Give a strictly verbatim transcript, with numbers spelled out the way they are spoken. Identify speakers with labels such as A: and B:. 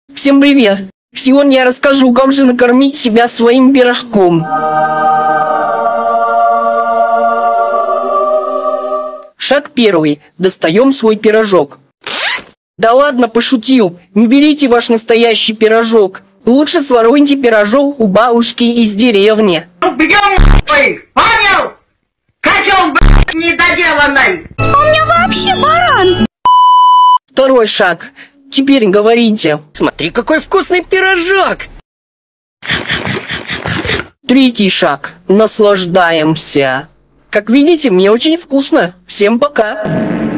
A: Всем привет! Сегодня я расскажу, как же накормить себя своим пирожком. Шаг первый. Достаем свой пирожок. Да ладно, пошутил. Не берите ваш настоящий пирожок. Лучше своруйте пирожок у бабушки из деревни.
B: Бьем нахуй! Понял? Котел, блядь, недоделанный!
C: У меня вообще баран!
A: Второй шаг. Теперь говорите: смотри, какой вкусный пирожок! Третий шаг. Наслаждаемся. Как видите, мне очень вкусно. Всем пока!